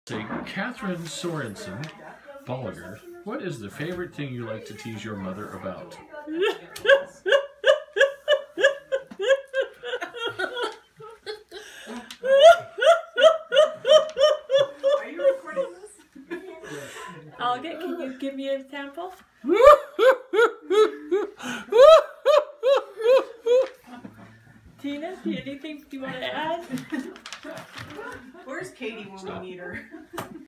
Say, Catherine Sorensen Bolliger, what is the favorite thing you like to tease your mother about? Are you recording this? Can you give me a sample? Tina, anything you want to add? Where's Katie when we need her?